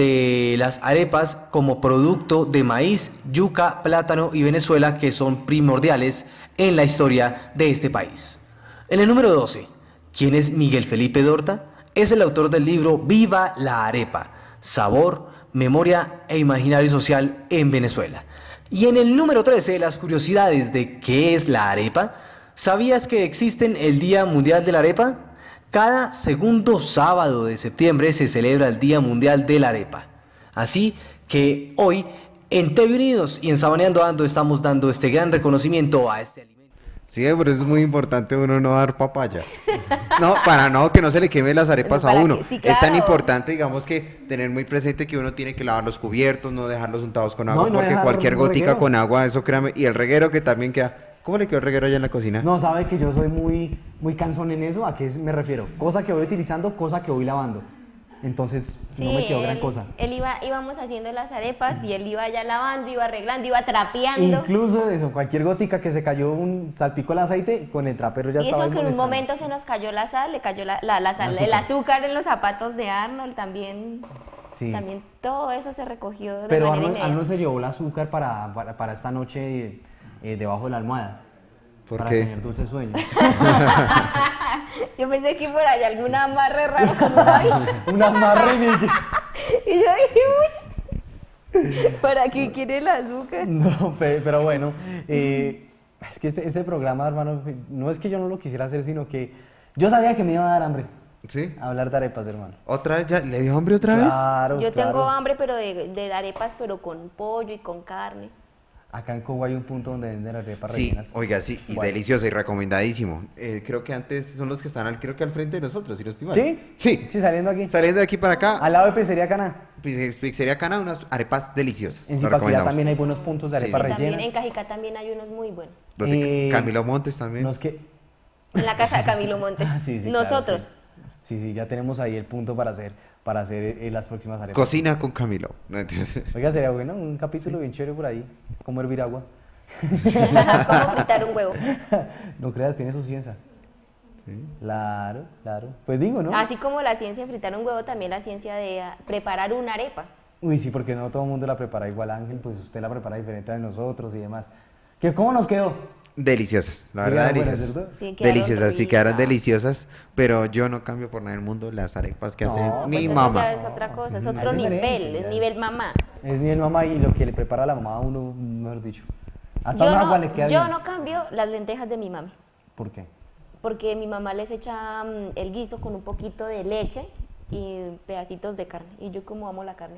de las arepas como producto de maíz, yuca, plátano y Venezuela, que son primordiales en la historia de este país. En el número doce, ¿quién es Miguel Felipe Dorta? Es el autor del libro Viva la Arepa, Sabor, Memoria e Imaginario Social en Venezuela. Y en el número trece, las curiosidades de ¿qué es la arepa? ¿Sabías que existen el Día Mundial de la Arepa? Cada segundo sábado de septiembre se celebra el Día Mundial de la Arepa. Así que hoy en T V Unidos y en Sabaneando Ando estamos dando este gran reconocimiento a este alimento. Sí, pero es muy importante uno no dar papaya. No, para no, que no se le quemen las arepas a uno. Que, sí, claro. Es tan importante, digamos, que tener muy presente que uno tiene que lavar los cubiertos, no dejarlos untados con agua, No, no porque dejar cualquier un gotica reguero. con agua, eso créame, y el reguero que también queda. ¿Cómo le quedó el reguero allá en la cocina? No, sabe que yo soy muy, muy cansón en eso. ¿A qué me refiero? Cosa que voy utilizando, cosa que voy lavando. Entonces, no me quedó gran él, cosa. Él iba, íbamos haciendo las arepas y él iba ya lavando, iba arreglando, iba trapeando. Incluso eso, cualquier gotica que se cayó un salpico el aceite, con el trapero ya Y estaba eso que en un molestando. momento se nos cayó la sal, le cayó la, la, la sal, El el azúcar. azúcar en los zapatos de Arnold también. Sí. También todo eso se recogió de Pero manera Arnold, inmediata. Arnold se llevó el azúcar para, para, para esta noche eh, debajo de la almohada. ¿Por para qué? tener dulces sueños. Yo pensé que por allá algún amarre raro como hoy. Un amarre ni que- Y yo dije, uy, ¿para qué quiere el azúcar? No, pe- pero bueno, eh, es que este, este programa, hermano, no es que yo no lo quisiera hacer, sino que yo sabía que me iba a dar hambre. ¿Sí? Hablar de arepas, hermano. ¿Otra vez? ¿Ya le dio hambre otra vez? Claro, Yo claro. tengo hambre, pero de, de arepas, pero con pollo y con carne. Acá en Cobo hay un punto donde venden arepas Sí, rellenas. oiga, sí, y Bueno. delicioso y recomendadísimo. Eh, creo que antes son los que están al, creo que al frente de nosotros, si no estoy mal. ¿Sí? Sí. Sí, saliendo aquí. Saliendo de aquí para acá, Al lado de Pizzería Cana. Pizze- Pizzería Cana, unas arepas deliciosas. En Lo Zipaquirá recomendamos. también hay buenos puntos de Sí. arepas Sí, también rellenas. en Cajicá también hay unos muy buenos. Los de Eh, Camilo Montes también. Nos que... En la casa de Camilo Montes. Ah, sí, sí, claro, Nosotros. sí. Sí, sí, ya tenemos ahí el punto para hacer, para hacer eh, las próximas arepas. Cocina con Camilo. No, entonces- Oiga, sería bueno un capítulo bien chévere por ahí, cómo hervir agua. ¿Cómo fritar un huevo? No creas, tiene su ciencia. Claro, claro. Pues digo, ¿no? Así como la ciencia de fritar un huevo, también la ciencia de ah, preparar una arepa. Uy, sí, porque no todo el mundo la prepara igual, Ángel, pues usted la prepara diferente de nosotros y demás. ¿Qué, ¿Cómo nos quedó? Deliciosas, la Sí, verdad, quedaron buenas, deliciosas. ¿cierto? Sí, quedaron Deliciosas, sí quedaron ricas. deliciosas, pero yo no cambio por nada en el mundo las arepas que No, hace pues mi Pues eso mamá. ya es otra cosa, es Mm, otro es diferente, nivel, ya es es- nivel mamá. Es mi mamá y lo que le prepara la mamá a uno, mejor dicho. Hasta Yo un agua no, le queda yo bien. no cambio las lentejas de mi mami, ¿Por qué? porque mi mamá les echa mm, el guiso con un poquito de leche y pedacitos de carne. Y yo como amo la carne.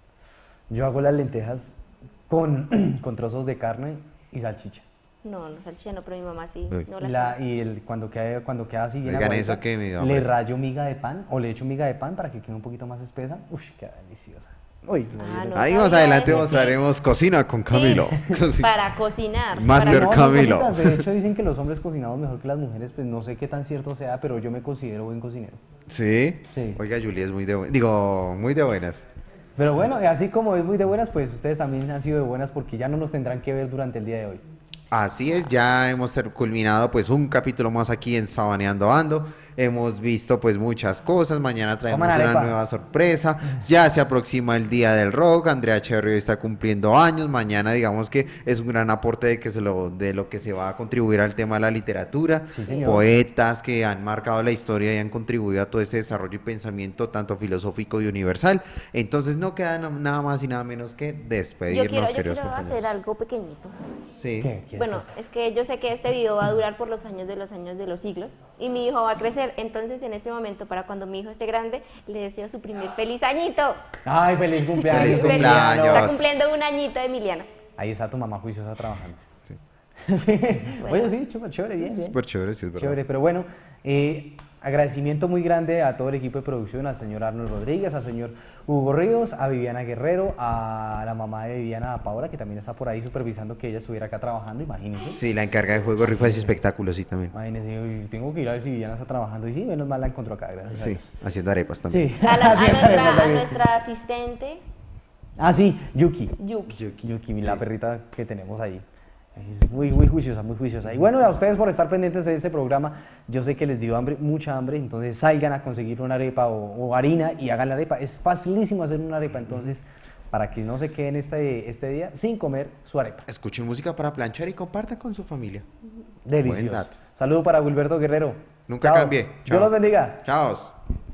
Yo hago las lentejas con, con trozos de carne y salchicha. No, no salchicha no, pero mi mamá sí. Uy. No Y, las la- come. y el, cuando, queda, cuando queda así bien Oigan, aguadita, eso que me dio le hambre. rayo miga de pan o le echo miga de pan para que quede un poquito más espesa. Uy, queda deliciosa. Uy, no, Ah, yo no. le- Ahí más sabía adelante ese mostraremos cocina con Camilo. Tips para cocinar. Master para- No, son Camilo. cositas. De hecho, dicen que los hombres cocinamos mejor que las mujeres. Pues no sé qué tan cierto sea, pero yo me considero buen cocinero. ¿Sí? Sí. Oiga, Julie es muy de buenas. Digo, muy de buenas. Pero bueno, así como es muy de buenas, pues ustedes también han sido de buenas porque ya no nos tendrán que ver durante el día de hoy. Así es, ya hemos ter- culminado pues un capítulo más aquí en Sabaneando Ando. Hemos visto pues muchas cosas, mañana traemos Coman una arepa. nueva sorpresa, ya se aproxima el día del rock, Andrea Cherry hoy está cumpliendo años, mañana digamos que es un gran aporte de, que se lo, de lo que se va a contribuir al tema de la literatura, Sí, señor. poetas que han marcado la historia y han contribuido a todo ese desarrollo y pensamiento tanto filosófico y universal. Entonces no queda na- nada más y nada menos que despedirnos, Yo quiero, yo queridos quiero compañeros. hacer algo pequeñito. Sí. ¿Qué? ¿Qué Bueno, haces? es que yo sé que este video va a durar por los años de los años de los siglos y mi hijo va a crecer. Entonces, en este momento, para cuando mi hijo esté grande, le deseo su primer feliz añito. Ay, feliz cumpleaños. Feliz Feliz- cumpleaños. Está cumpliendo un añito Emiliana. Ahí está tu mamá juiciosa trabajando. Sí. Oye, sí, chupa, chévere, bien, bien. Súper chévere, sí es verdad. Chévere, pero bueno, eh, agradecimiento muy grande a todo el equipo de producción, al señor Arnold Rodríguez, al señor Hugo Ríos, a Viviana Guerrero, a la mamá de Viviana, a Paola, que también está por ahí supervisando que ella estuviera acá trabajando, imagínense. Sí, la encarga de juegos, rifas y espectáculos, sí, también. Imagínense, uy, tengo que ir a ver si Viviana está trabajando. Y sí, menos mal la encontró acá, gracias a Sí, Dios. haciendo arepas también. Sí. A, la- a Así es, nuestra, además, a ahí. nuestra asistente, Ah, sí, Yuki. Yuki. Yuki, la perrita que tenemos ahí. Es muy, muy juiciosa, muy juiciosa. Y bueno, a ustedes por estar pendientes de este programa, yo sé que les dio hambre, mucha hambre, entonces salgan a conseguir una arepa o, o harina y hagan la arepa. Es facilísimo hacer una arepa, entonces, para que no se queden este, este día sin comer su arepa. Escuchen música para planchar y compartan con su familia. Buen Delicioso. dato. Saludo para Wilberto Guerrero. Nunca Chao. cambie. Dios los bendiga. Chao.